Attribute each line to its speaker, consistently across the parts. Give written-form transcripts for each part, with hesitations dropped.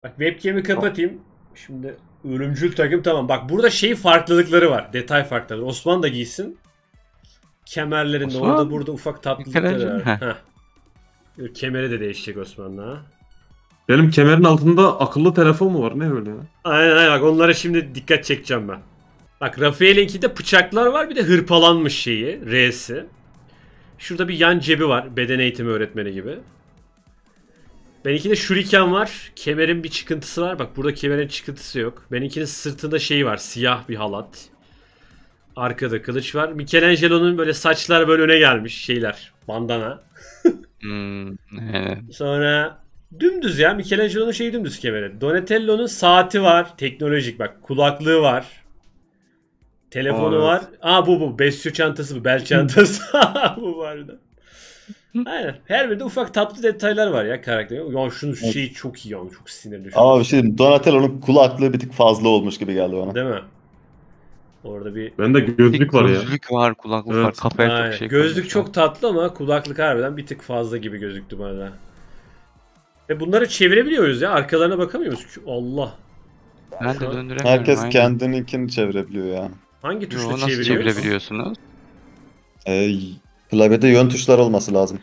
Speaker 1: Bak webcam'i kapatayım. Şimdi ölümcül takım tamam. Bak burada şey farklılıkları var. Detay farkları. Osman da giysin. Kemerlerinde
Speaker 2: Osman,
Speaker 1: orada burada ufak tatlılıkları var.
Speaker 2: Heh.
Speaker 1: Heh. Kemeri de değişecek Osman'la.
Speaker 3: Benim kemerin altında akıllı telefon mu var? Ne öyle ya?
Speaker 1: Aynen bak onlara şimdi dikkat çekeceğim ben. Bak Rafael'inkinde bıçaklar var bir de hırpalanmış şeyi. R'si. Şurada bir yan cebi var. Beden eğitimi öğretmeni gibi. Benimkinde shuriken var. Kemerin bir çıkıntısı var. Bak burada kemerin çıkıntısı yok. Benimkinin sırtında şey var. Siyah bir halat. Arkada kılıç var. Michelangelo'nun böyle saçlar böyle öne gelmiş şeyler. Bandana.
Speaker 2: Evet.
Speaker 1: Sonra dümdüz ya. Michelangelo'nun şeyi dümdüz kemeri. Donatello'nun saati var. Teknolojik bak. Kulaklığı var. Telefonu
Speaker 3: Evet.
Speaker 1: var. Aa bu. Besyo çantası bu. Bel çantası. Bu var da. Aynen. Her birinde ufak tatlı detaylar var ya karakterin. Ya şunun
Speaker 4: Evet.
Speaker 1: şeyi çok iyi yani. Çok sinirli.
Speaker 4: Ama bir şey diyeyim, Donatello'nun kulaklığı bir tık fazla olmuş gibi geldi bana.
Speaker 1: Değil mi? Orada bir
Speaker 3: Bende gözlük var ya.
Speaker 2: Gözlük var, kulaklık var,
Speaker 3: Evet.
Speaker 2: kafaya
Speaker 1: aynen.
Speaker 2: çok şey
Speaker 1: Gözlük
Speaker 2: koymuşlar.
Speaker 1: çok tatlı ama kulaklık harbiden bir tık fazla gibi gözüktü bana. Bunları çevirebiliyoruz ya. Arkalarına bakamıyor musun? Allah.
Speaker 2: Ben de
Speaker 1: Şu an
Speaker 2: döndüremiyorum.
Speaker 4: Herkes
Speaker 2: aynen.
Speaker 4: kendininkini çevirebiliyor ya.
Speaker 1: Hangi
Speaker 2: Yo,
Speaker 1: tuşla
Speaker 2: nasıl
Speaker 1: çeviriyoruz?
Speaker 2: çevirebiliyorsunuz?
Speaker 4: Klavyede yön tuşları olması lazım.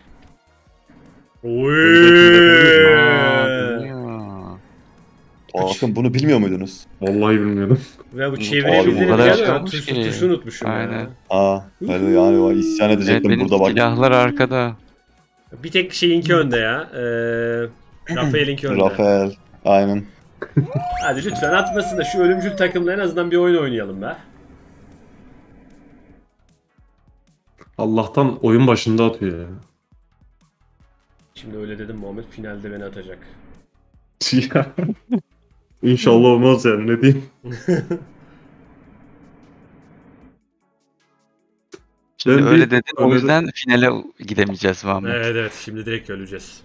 Speaker 1: Oy.
Speaker 2: Ya.
Speaker 4: Bakın bunu bilmiyor muydunuz?
Speaker 3: Vallahi bilmiyordum.
Speaker 1: Ve bu
Speaker 4: Abi,
Speaker 1: çevirebildiğini
Speaker 4: o kadar
Speaker 1: biliyorum ama
Speaker 2: şey olmuş ki.
Speaker 1: tuşu unutmuşum
Speaker 2: Aynen.
Speaker 1: ya.
Speaker 4: Öyle yani o isyan
Speaker 2: Evet,
Speaker 4: edecektim
Speaker 2: benim
Speaker 4: burada bak.
Speaker 2: silahlar arkada.
Speaker 1: Bir tek şeyinki önde ya. Rafael'inki önde.
Speaker 4: Rafael. Aynen.
Speaker 1: Hadi lütfen atmasın da şu ölümcül takımla en azından bir oyun oynayalım be.
Speaker 3: Allah'tan oyun başında atıyor ya.
Speaker 1: Şimdi öyle dedim Muhammed finalde beni atacak.
Speaker 3: İnşallah olmaz yani ne diyeyim.
Speaker 2: Şimdi
Speaker 3: Ben
Speaker 2: öyle
Speaker 3: bir-
Speaker 2: dedin, o
Speaker 3: öyle-
Speaker 2: yüzden finale gidemeyeceğiz Muhammed.
Speaker 1: Evet şimdi direkt öleceğiz.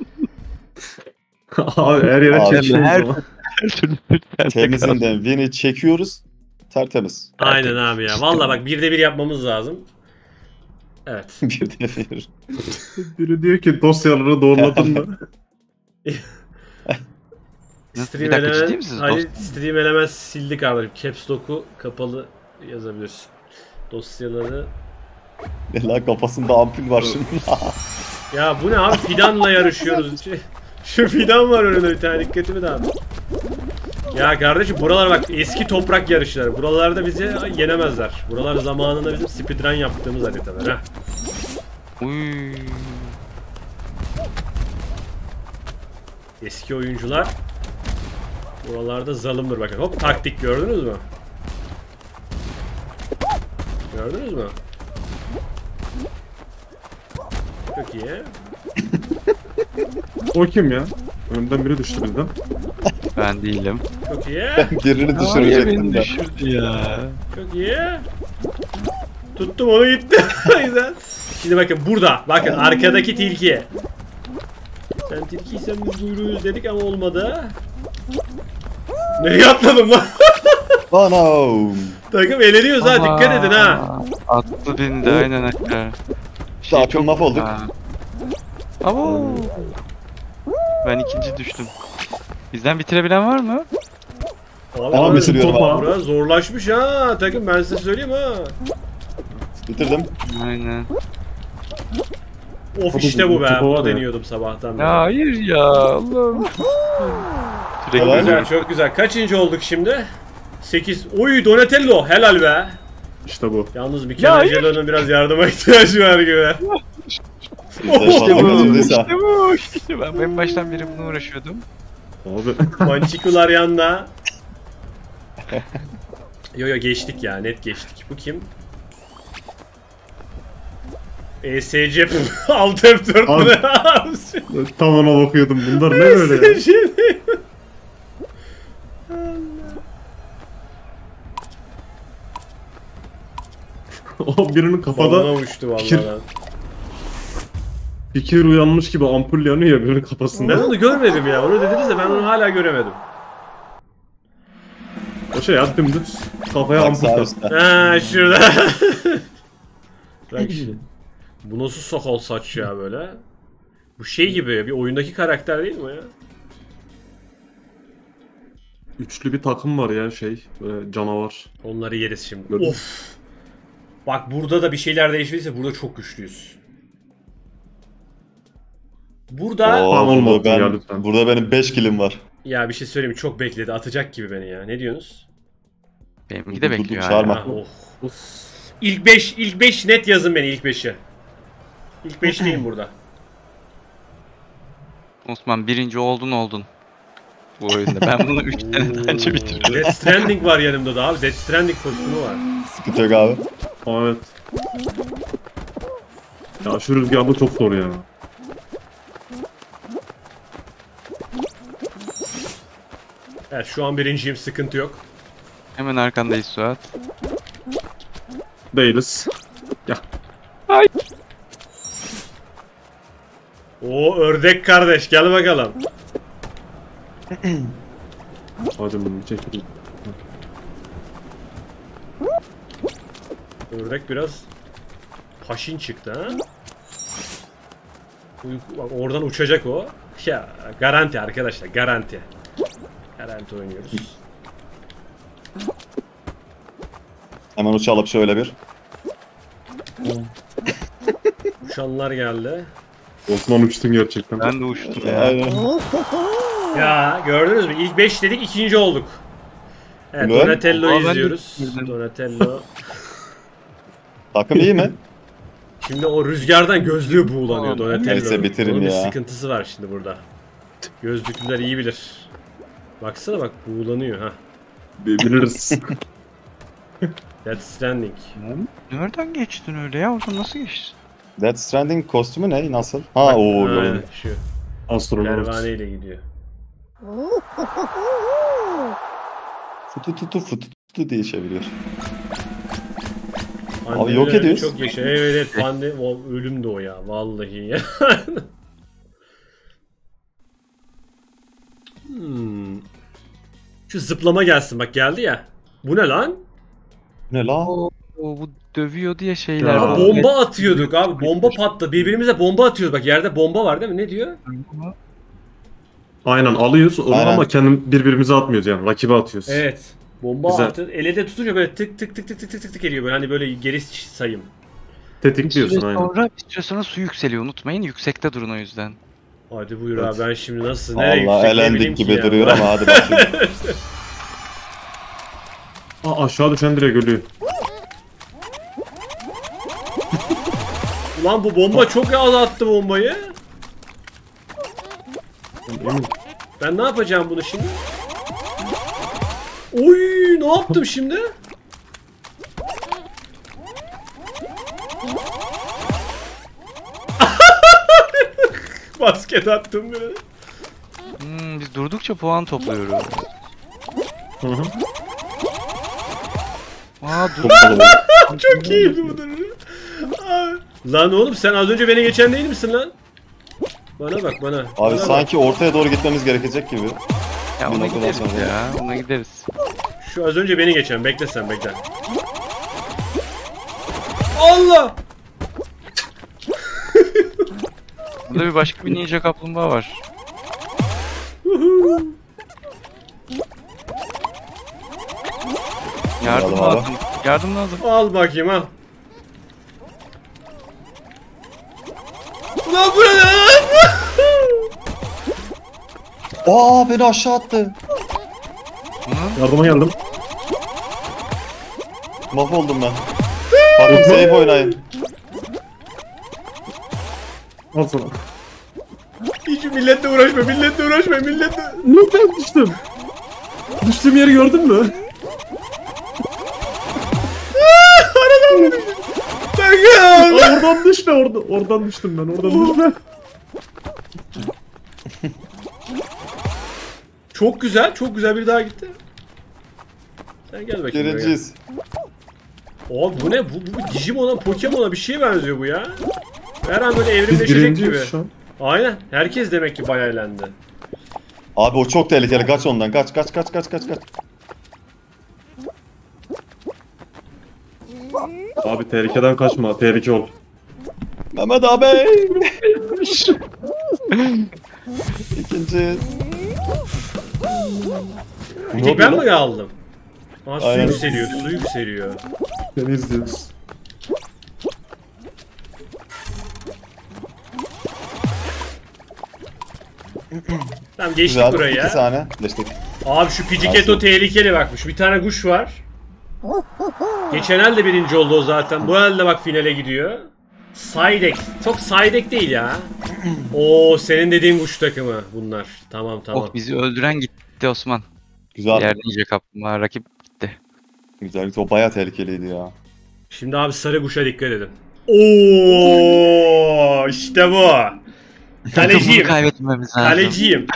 Speaker 3: Abi her yere
Speaker 4: Abi,
Speaker 3: çekiyoruz
Speaker 2: her-
Speaker 3: ama.
Speaker 4: Temizinden win'i çekiyoruz. Tertemiz.
Speaker 1: Aynen abi ya. Vallahi bak 1'de 1 yapmamız lazım. Evet.
Speaker 4: Bir de bir.
Speaker 3: Biri diyor ki dosyaları doğruladın mı?
Speaker 2: Nasıl, bir dakika, ciddi misiniz?
Speaker 1: Hayır, stream element sildik abi. Caps Lock'u kapalı yazabilirsin. Dosyaları.
Speaker 4: La kafasında ampul var şimdi.
Speaker 1: Ya bu ne abi? Fidanla yarışıyoruz. Şu fidan var önünde bir tane dikkatimi dağıttı. Ya kardeşim buralar bak eski toprak yarışları. Buralarda bizi yenemezler. Buralar zamanında bizim speedrun yaptığımız haritalar ha.
Speaker 2: Uy.
Speaker 1: Eski oyuncular buralarda zalimdir bakın. Hop taktik gördünüz mü? Gördünüz mü? Çok iyi.
Speaker 3: O kim ya? Önden biri düştü bizden.
Speaker 2: Ben değilim.
Speaker 1: Çok iyi.
Speaker 4: Birini
Speaker 2: Hayır,
Speaker 4: düşürecektim
Speaker 2: beni
Speaker 4: de.
Speaker 2: düşürdü ya.
Speaker 1: Çok iyi. Tuttum onu gitti. Güzel. Şimdi bakın burada. Bakın arkadaki tilki. Sen tilkiysen biz buyruğuyuz dedik ama olmadı. Nereye atladım lan?
Speaker 4: Anam.
Speaker 1: Takım eleniyoruz ha dikkat edin ha.
Speaker 2: Attı beni de aynen aşağı.
Speaker 4: Akıl maf olduk.
Speaker 2: Abo. Ben ikinci düştüm. Bizden bitirebilen var mı?
Speaker 1: Abi,
Speaker 4: Ama
Speaker 1: abi,
Speaker 4: bitiriyorum
Speaker 3: topa.
Speaker 4: abi.
Speaker 1: burası zorlaşmış ha takım ben size söyleyeyim ha.
Speaker 4: Bitirdim.
Speaker 2: Aynen.
Speaker 1: Of
Speaker 3: Topu
Speaker 1: işte bu be.
Speaker 3: topu var
Speaker 1: Bunu
Speaker 3: ya.
Speaker 1: deniyordum sabahtan
Speaker 2: Ya
Speaker 1: beri.
Speaker 2: hayır ya Allah'ım. Sürekli
Speaker 4: Helal.
Speaker 1: Güzel
Speaker 2: ölüyorum.
Speaker 1: çok güzel. Kaçıncı olduk şimdi? 8. Oy Donatello helal be.
Speaker 3: İşte bu.
Speaker 1: Yalnız Michelangelo'nun biraz yardıma ihtiyacı var gibi.
Speaker 4: Bizde fazla kaçırdıysa.
Speaker 2: İşte bu. İşte ben en baştan beri bununla uğraşıyordum.
Speaker 3: Abi.
Speaker 1: Mançikular yanda. Yo geçtik ya net geçtik. Bu kim? ESC alt F4
Speaker 3: Abi. Tam ona bakıyordum. Bunlar ne böyle ya? O birinin kafada
Speaker 1: Balona uçtu
Speaker 3: fikir-
Speaker 1: vallahi.
Speaker 3: fikir uyanmış gibi ampul yanıyor ya birinin
Speaker 1: Ben
Speaker 3: kafasında.
Speaker 1: onu görmedim ya. Onu dediniz de ben onu hala göremedim.
Speaker 3: O şey ya dümdüz kafaya
Speaker 4: Bak
Speaker 3: ampul
Speaker 4: sağ
Speaker 3: tak.
Speaker 4: üstte.
Speaker 1: Ha şurada. Bak şimdi. Bu nasıl sakal saç ya böyle? Bu şey gibi bir oyundaki karakter değil mi ya?
Speaker 3: Üçlü bir takım var ya böyle canavar.
Speaker 1: Onları yeriz şimdi.
Speaker 3: Gördüm.
Speaker 1: Of. Bak burada da bir şeyler değiştiyse burada çok güçlüyüz. Burada
Speaker 3: Tamam, olmadı
Speaker 4: burada,
Speaker 3: ya, lütfen.
Speaker 4: burada benim 5 kilim var.
Speaker 1: ya bir şey söyleyeyim mi? Çok bekledi. Atacak gibi beni ya. Ne diyorsunuz?
Speaker 2: Benimki de bekliyor
Speaker 4: Çağırma.
Speaker 2: hala.
Speaker 1: Ha, oh. İlk 5 net yazın beni ilk 5'e. İlk 5'teyim burada.
Speaker 2: Osman birinci oldun. Bu oyunda. Ben bunu 3 tane önce bitiririm.
Speaker 1: Death Stranding var yanımda da abi. Death Stranding kostümü var.
Speaker 4: Sıkıntı yok abi.
Speaker 3: Evet. Ya şu rüzgarda çok zor ya.
Speaker 1: Evet şu an birinciyim. Sıkıntı yok.
Speaker 2: Hemen arkandayız Suat.
Speaker 3: Değiliz. Ya.
Speaker 1: Oo ördek kardeş gel bakalım.
Speaker 3: Hadi bunu çekelim.
Speaker 1: Ördek biraz paşin çıktı ha. Bak, oradan uçacak o. Ya garanti arkadaşlar garanti. Garanti oynuyoruz.
Speaker 4: Hemen uçalım şöyle bir.
Speaker 1: Uçanlar geldi.
Speaker 3: Osman uçtun gerçekten.
Speaker 2: Ben de uçtum ya.
Speaker 4: Aynen.
Speaker 1: Ya gördünüz mü? İlk 5 dedik ikinci olduk. Evet
Speaker 4: Ulan.
Speaker 1: Donatello'yu
Speaker 2: Aa, ben de
Speaker 1: izliyoruz.
Speaker 2: bitirdim.
Speaker 1: Donatello.
Speaker 4: Takım iyi mi?
Speaker 1: Şimdi o rüzgardan gözlüğü buğulanıyor
Speaker 2: Tamam.
Speaker 1: Donatello'nun.
Speaker 4: Neyse, bitirin
Speaker 1: Onun bir
Speaker 4: ya.
Speaker 1: sıkıntısı var şimdi burada. Gözlüklüler iyi bilir. Baksana bak buğulanıyor ha.
Speaker 3: Biliriz.
Speaker 1: Death Stranding.
Speaker 2: Nereden geçtin öyle ya? Oradan nasıl geçtin?
Speaker 4: Death Stranding kostümü ne? Nasıl? Ha o
Speaker 1: Aynen, şu
Speaker 3: Astronot.
Speaker 1: pervaneyle gidiyor.
Speaker 4: Futu diye çeviriyor.
Speaker 1: Pandemiler
Speaker 4: yok ediyoruz.
Speaker 1: Çok yaşa. Evet pandemi ölüm de o ya vallahi ya. Şu zıplama gelsin bak geldi ya. Bu ne lan?
Speaker 4: Ne la?
Speaker 2: Bu dövüyor diye şeyler.
Speaker 3: Ya,
Speaker 1: Aa, bomba atıyorduk abi. Bomba patladı. Birbirimize bomba atıyoruz. Bak yerde bomba var değil mi? Ne diyor?
Speaker 3: Aynen alıyoruz onu
Speaker 4: Aynen.
Speaker 3: ama birbirimize atmıyoruz yani. Rakibe atıyoruz.
Speaker 1: Evet. Bomba
Speaker 3: Güzel.
Speaker 1: atın. Ele tutunca böyle tık tık tık tık tık tık tık geliyor böyle. Hani böyle geri sayım.
Speaker 3: Tetikliyorsun aynen.
Speaker 2: Bir süre sonra su yükseliyor unutmayın. Yüksekte durun o yüzden.
Speaker 1: Hadi buyur
Speaker 3: Evet.
Speaker 1: abi ben şimdi nasıl nereye
Speaker 4: Allah
Speaker 1: yüksekleyebileyim
Speaker 4: elendik
Speaker 1: ki
Speaker 4: gibi
Speaker 1: ya?
Speaker 4: duruyor ama hadi bakayım.
Speaker 3: Aşağı düşen direkt ölüyor.
Speaker 1: Ulan bu bomba çok az attı bombayı.
Speaker 3: Emin.
Speaker 1: Ben ne yapacağım bunu şimdi? Oy ne yaptım şimdi? Basket attım böyle.
Speaker 2: Biz durdukça puan topluyoruz.
Speaker 3: Hı hı.
Speaker 2: Aa dur.
Speaker 4: Çok kalabalık.
Speaker 1: Çok iyiydi bu da. Abi. Lan oğlum sen az önce beni geçen değil misin lan? Bana bak bana.
Speaker 4: Abi
Speaker 1: Bana
Speaker 4: sanki ortaya doğru gitmemiz gerekecek gibi.
Speaker 2: Ya
Speaker 4: Bir
Speaker 2: ona
Speaker 4: noktadan
Speaker 2: gideriz
Speaker 4: sonra.
Speaker 2: ya. Ona gideriz.
Speaker 1: Bak. Şu az önce beni geçen bekle sen bekle. Allah!
Speaker 2: Burada bir başka bir ninja kaplumbağa var. Yardım
Speaker 4: Yardım abi.
Speaker 2: lazım. Yardım lazım.
Speaker 1: Al bakayım al. Ulan bu ne lan?
Speaker 4: Aa beni aşağı attı.
Speaker 3: Yardıma geldim.
Speaker 4: Mahvoldum ben. Bakın safe oynayın.
Speaker 3: Al sana.
Speaker 1: Hiç milletle uğraşma, milletle uğraşma, milletle.
Speaker 3: Nereden düştüm? Düştüğüm yeri gördün mü?
Speaker 1: Bakın.
Speaker 3: Oradan düşme oradan düştüm ben oradan düşme.
Speaker 1: Çok güzel bir daha gitti. Sen gel bakayım. buraya.
Speaker 4: Birinciyiz.
Speaker 1: Oğlum bu ne? Bu bir Digimon'a, Pokemon'a bir şeye benziyor bu ya. Her an böyle
Speaker 3: Biz
Speaker 1: evrimleşecek gibi.
Speaker 3: birinciyiz şu an.
Speaker 1: Aynen. Herkes demek ki bayağı eğlendi.
Speaker 4: Abi o çok tehlikeli. Kaç ondan. Kaç.
Speaker 3: Abi tehlikeden kaçma tehlike ol.
Speaker 4: Mehmet abi. İkinci.
Speaker 1: Bir tek ben mi aldım? Aa, su
Speaker 4: Aynen.
Speaker 1: yükseliyor, su yükseliyor.
Speaker 3: Seni izliyoruz.
Speaker 1: Tamam geçtik
Speaker 4: Güzel.
Speaker 1: burayı
Speaker 4: 2
Speaker 1: ya.
Speaker 4: saniye. Geçtik.
Speaker 1: Abi şu Pidgeotto tehlikeli bakmış. Bir tane kuş var. Geçen el de birinci oldu o zaten. Bu el de bak finale gidiyor. Saydek. Çok Saydek değil ya. Oo senin dediğin kuş takımı bunlar. Tamam tamam.
Speaker 2: Oh bizi öldüren gitti Osman.
Speaker 4: Güzel.
Speaker 2: Yerde yiyecek kaplumbağa rakip gitti.
Speaker 4: Güzel. O bayağı tehlikeliydi ya.
Speaker 1: Şimdi abi sarı kuşa dikkat edin. Oo işte bu.
Speaker 2: Bunu
Speaker 1: Kaleciyim.
Speaker 2: kaybetmemiz lazım.
Speaker 1: Kaleciyim.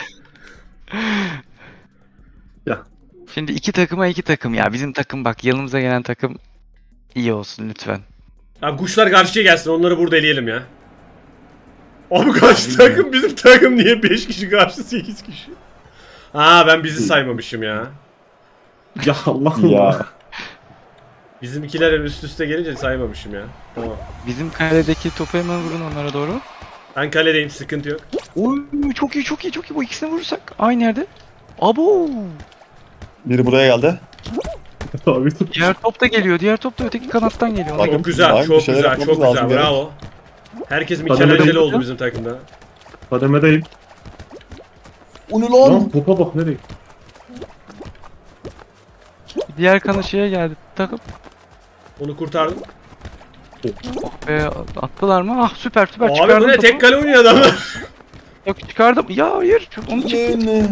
Speaker 3: Ya.
Speaker 2: Şimdi iki takım ya. Bizim takım bak yanımıza gelen takım iyi olsun lütfen.
Speaker 1: Abi kuşlar karşıya gelsin. Onları burada eleyelim ya. Abi karşı takım bizim takım niye 5 kişi karşı 8 kişi? Aa ben bizi saymamışım ya.
Speaker 3: Ya Allah Allah.
Speaker 4: Ya.
Speaker 1: Bizimkiler üst üste gelince saymamışım ya. Tamam.
Speaker 2: Bizim kaledeki topu hemen vurun onlara doğru.
Speaker 1: Ben kaledeyim sıkıntı yok.
Speaker 2: Oy çok iyi çok iyi çok iyi. Bu ikisini vurursak aynı yerde. Abo.
Speaker 4: Biri buraya geldi.
Speaker 3: Abi tut.
Speaker 2: Diğer top da geliyor. Diğer top da öteki kanattan geliyor.
Speaker 4: Bak,
Speaker 1: Çok güzel,
Speaker 4: Bak, bir
Speaker 1: çok
Speaker 4: şeyler
Speaker 1: güzel,
Speaker 4: yapmamız
Speaker 1: çok güzel.
Speaker 4: lazım yani.
Speaker 1: Bravo. Herkes
Speaker 3: Kademede
Speaker 1: Michelangelo
Speaker 2: mi?
Speaker 1: oldu bizim takımda.
Speaker 3: Kademedeyim.
Speaker 4: Onu
Speaker 3: Lan
Speaker 4: lan.
Speaker 3: topa bak nereye?
Speaker 2: Diğer kanı şeye geldi. Takım.
Speaker 1: Onu kurtardım.
Speaker 2: Attılar mı? Ah süper süper
Speaker 1: Abi
Speaker 2: çıkardım
Speaker 1: bu ne?
Speaker 2: topu.
Speaker 1: Tek kale oynuyor adamlar.
Speaker 2: Yok çıkardım. Ya hayır. Onu çektim.
Speaker 4: Ne?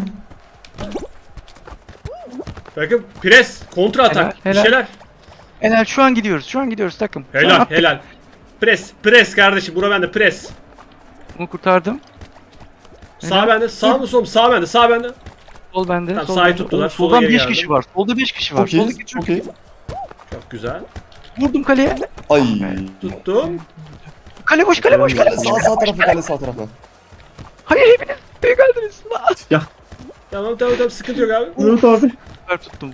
Speaker 1: Takım pres, kontra atak,
Speaker 2: Helal,
Speaker 1: bir şeyler.
Speaker 2: Helal şu an gidiyoruz. Şu an gidiyoruz takım. Şu an
Speaker 1: Helal,
Speaker 2: attık.
Speaker 1: helal. Pres, pres kardeşim. Bura bende pres.
Speaker 2: Bunu kurtardım.
Speaker 1: Sağ
Speaker 2: Helal.
Speaker 1: bende, sağ mı sol mu? Sağ bende, sağ bende.
Speaker 2: Sol bende.
Speaker 1: Tamam,
Speaker 2: sol
Speaker 1: sağı
Speaker 2: bende.
Speaker 1: tuttular,
Speaker 2: Oğlum,
Speaker 1: sola
Speaker 2: Soldan
Speaker 1: geri
Speaker 2: 5
Speaker 1: geldim.
Speaker 2: kişi var. Solda 5 kişi var.
Speaker 4: Çok iyi.
Speaker 2: Soldaki
Speaker 4: Çok iyi.
Speaker 1: Çok güzel.
Speaker 2: vurdum kaleye.
Speaker 4: Ay.
Speaker 1: Tuttum.
Speaker 2: Kale boş kale boş kale.
Speaker 4: Sağ tarafı kale sağ tarafı.
Speaker 2: Hayır hepiniz büyük geldiniz.
Speaker 1: Tamam tamam tamam sıkıntı yok abi.
Speaker 3: Evet abi.
Speaker 2: Süper tuttum.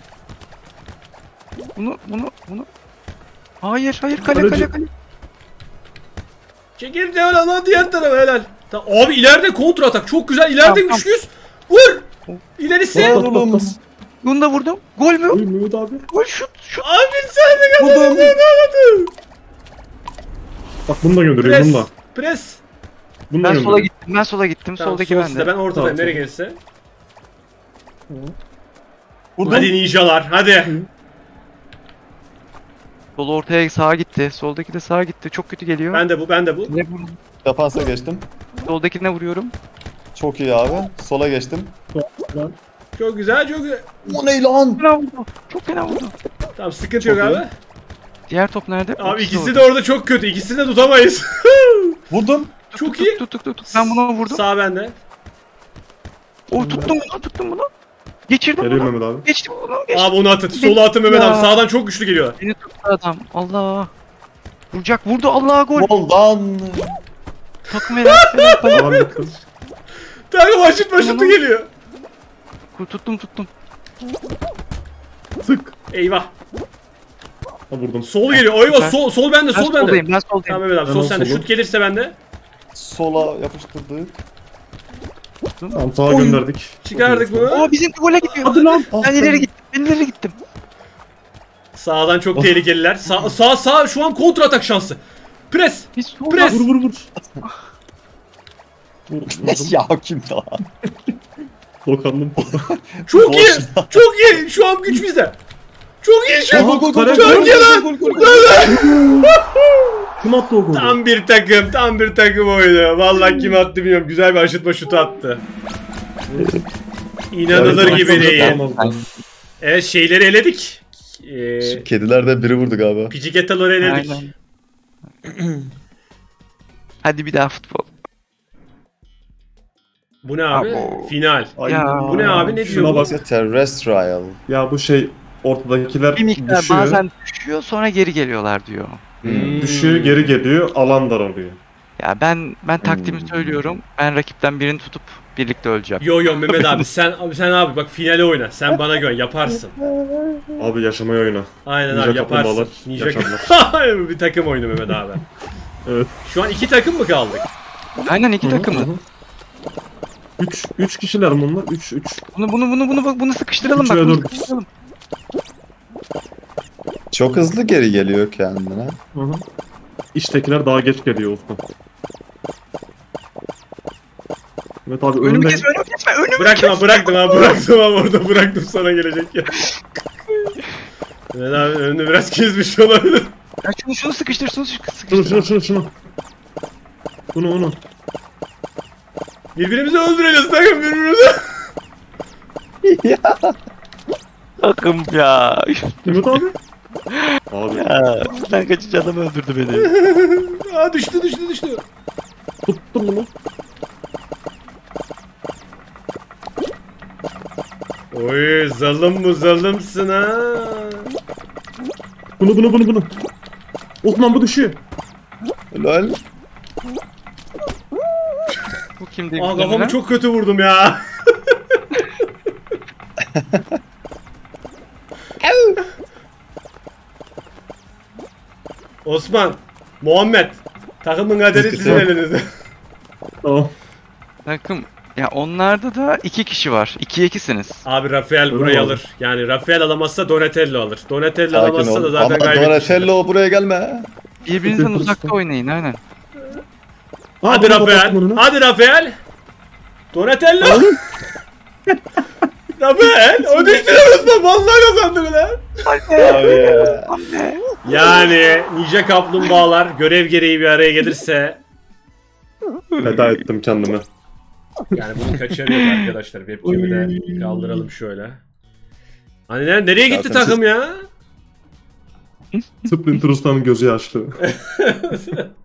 Speaker 2: Bunu. Hayır kale
Speaker 3: Kaleci.
Speaker 2: kale.
Speaker 1: Çekil de lan diğer tarafa helal. Tamam. Abi ileride kontra atak çok güzel. İleride
Speaker 2: Tamam,
Speaker 1: güçlüyüz. Vur. İlerisi.
Speaker 3: Bak, bak, bak.
Speaker 2: Bunu da vurdum. Gol mü?
Speaker 3: Oy Mehmet abi.
Speaker 2: Gol şut.
Speaker 1: Abi sen de
Speaker 4: Vurdum.
Speaker 3: Bak bunu da gönderiyorum
Speaker 1: Pres.
Speaker 3: bunu da.
Speaker 1: Pres.
Speaker 3: Bunu da
Speaker 2: Ben sola
Speaker 3: gönderiyorum.
Speaker 2: gittim.
Speaker 1: Tamam,
Speaker 2: Soldaki
Speaker 1: sol
Speaker 2: bende.
Speaker 1: sizde, ben ortadayım.
Speaker 3: Tamam,
Speaker 1: Nereye
Speaker 3: tamam.
Speaker 1: gelirse.
Speaker 4: Vurdum.
Speaker 1: Hadi ninjalar hadi.
Speaker 2: Sol ortaya sağa gitti. Soldaki de sağa gitti. Çok kötü geliyor.
Speaker 1: Ben de bu, ben de bu.
Speaker 2: Ne vurdum?
Speaker 4: Defansa geçtim.
Speaker 2: Soldakine vuruyorum.
Speaker 4: Çok iyi abi. Sola geçtim.
Speaker 1: Çok güzel, çok güzel.
Speaker 4: O ne lan?
Speaker 2: Fena vurdu. Çok fena vurdu.
Speaker 1: Tamam sıkıntı
Speaker 4: Çok
Speaker 1: yok
Speaker 4: iyi.
Speaker 1: abi.
Speaker 2: Diğer top nerede?
Speaker 1: Abi ikisi
Speaker 2: orada.
Speaker 1: de orada çok kötü. İkisini de tutamayız.
Speaker 4: Vurdum.
Speaker 1: Çok iyi.
Speaker 2: Tut. Ben buna vurdum.
Speaker 1: Sağ bende.
Speaker 2: Tuttum bunu. Geçirdim
Speaker 3: Geliyor
Speaker 2: bunu.
Speaker 3: Mehmet abi.
Speaker 2: Geçtim bunu. Geçtim.
Speaker 1: Abi onu atın. Sola atın Mehmet
Speaker 2: Ya.
Speaker 1: abi. Sağdan çok güçlü geliyor.
Speaker 2: Beni tuttu adam. Allah. Vurdu. Allah gol.
Speaker 4: Goldan.
Speaker 2: Takım helal.
Speaker 3: Tamam bitti.
Speaker 1: Takım başıtı geliyor.
Speaker 2: Tuttum.
Speaker 3: Sık.
Speaker 1: Eyvah.
Speaker 3: Ha vurdum.
Speaker 1: Sol geliyor. Eyvah
Speaker 2: Ben-
Speaker 1: sol bende,
Speaker 2: Ben
Speaker 1: sol bende.
Speaker 2: soldayım.
Speaker 1: Tamam Mehmet abi sol
Speaker 3: Ben
Speaker 1: sende.
Speaker 3: solum.
Speaker 1: Şut gelirse bende.
Speaker 4: Sola yapıştırdık.
Speaker 3: Tamam sağa
Speaker 4: Oy.
Speaker 3: gönderdik.
Speaker 1: Çıkardık bunu.
Speaker 2: Oo bizim gole gidiyor.
Speaker 3: Hadi lan.
Speaker 2: Ben ileri gittim.
Speaker 1: Sağdan çok tehlikeliler. Sağ şu an kontra atak şansı. Pres.
Speaker 2: Biz sol
Speaker 1: Pres.
Speaker 3: Vur. Vur.
Speaker 4: Ya kim daha?
Speaker 3: Dokandım.
Speaker 1: Çok
Speaker 4: Boş
Speaker 1: iyi.
Speaker 4: ya.
Speaker 1: Çok iyi. Şu an güç bizde. Çok iyi şu an.
Speaker 3: Aha, kale-
Speaker 1: Çok iyi lan.
Speaker 3: Kim attı o golü?
Speaker 1: Tam bir takım oyunu. Vallahi kim attı bilmiyorum. Güzel bir aşıtma şutu attı. İnanılır
Speaker 3: Evet,
Speaker 1: gibi
Speaker 3: aslında
Speaker 1: değil.
Speaker 3: tamamdı.
Speaker 1: Evet şeyleri eledik.
Speaker 4: Şu kedilerden biri vurdu galiba.
Speaker 1: Pidgeotto'ları eledik.
Speaker 2: Aynen. Hadi bir daha futbol.
Speaker 1: Bu ne abi?
Speaker 2: Abo.
Speaker 1: Final.
Speaker 3: Ay,
Speaker 2: Ya.
Speaker 1: Bu ne abi? Ne
Speaker 3: Şuna
Speaker 1: diyor bu?
Speaker 3: bak.
Speaker 4: Terrestrial.
Speaker 3: Ya bu şey ortadakiler
Speaker 2: Bir miktar
Speaker 3: düşüyor.
Speaker 2: bazen düşüyor sonra geri geliyorlar diyor.
Speaker 3: Düşüyor geri geliyor alan daralıyor.
Speaker 2: Ya ben taktiğimi söylüyorum. Ben rakipten birini tutup birlikte öleceğim.
Speaker 1: Yo Mehmet abi sen abi bak finale oyna. Sen bana güven yaparsın.
Speaker 3: Abi yaşamaya oyna.
Speaker 1: Aynen
Speaker 3: Ninja
Speaker 1: abi yaparsın.
Speaker 3: kaplumbağalar,
Speaker 1: Ninja
Speaker 3: yaşamlar.
Speaker 1: bir takım oyunu Mehmet abi.
Speaker 3: Evet.
Speaker 1: Şu an 2 takım mı kaldık?
Speaker 2: Aynen iki takımı.
Speaker 3: 3 kişiler mi bunlar? 3.
Speaker 2: Bunu bak bunu sıkıştıralım
Speaker 3: Üç
Speaker 2: bak.
Speaker 3: veya
Speaker 2: Bunu
Speaker 3: dört.
Speaker 2: sıkıştıralım.
Speaker 4: Çok hızlı geri geliyor kendine.
Speaker 3: İçtekiler daha geç geliyor Osman. Evet abi
Speaker 2: Önümü
Speaker 3: önünde.
Speaker 2: kesme, önümü kesme, önümü
Speaker 1: Bıraktım abi orada bıraktım sana gelecek ya. Evet abi önünü biraz kesmiş olabilir.
Speaker 2: Ya şunu sıkıştır, sıkıştır.
Speaker 3: Şunu. Bunu.
Speaker 1: Birbirimizi öldüreceğiz takım birbirimizi.
Speaker 2: Takım ya.
Speaker 3: Mehmet abi. Abi
Speaker 2: Ya bizden kaçınca adam öldürdü beni.
Speaker 1: Aa düştü.
Speaker 3: tuttum bunu.
Speaker 1: Oy zalimsin ha.
Speaker 3: Bunu. Osman bu düşüyor.
Speaker 4: Lol.
Speaker 2: Bu kimdi?
Speaker 1: Aa kafamı çok kötü vurdum ya. Osman, Muhammed, takımın kaderi sizin elinizde.
Speaker 3: Tamam.
Speaker 2: Takım. Ya onlarda da 2 kişi var. 2'ye 2'siniz.
Speaker 1: Abi Rafael
Speaker 3: Öyle
Speaker 1: burayı
Speaker 3: mi
Speaker 1: alır. Yani Rafael alamazsa Donatello alır. Donatello
Speaker 4: Sakin
Speaker 1: alamazsa da
Speaker 4: ol.
Speaker 1: zaten
Speaker 4: Ama
Speaker 1: kaybetmiş.
Speaker 4: Donatello buraya gelme.
Speaker 2: Birbirinizden uzakta oynayın aynen.
Speaker 1: Hadi Rafael. Hadi Rafael. Donatello. Rafael. O düştüremezsin. Vallahi kazandık lan.
Speaker 4: Abi ya.
Speaker 1: Yani Ninja Kaplumbağalar görev gereği bir araya gelirse
Speaker 3: Feda ettim kendime.
Speaker 1: yani bunu kaçırıyoruz arkadaşlar. Webcam'i de kaldıralım şöyle. Hani nereye gitti
Speaker 4: Zaten
Speaker 1: takım ya?
Speaker 3: Splinter Usta'nın gözü yaşlı.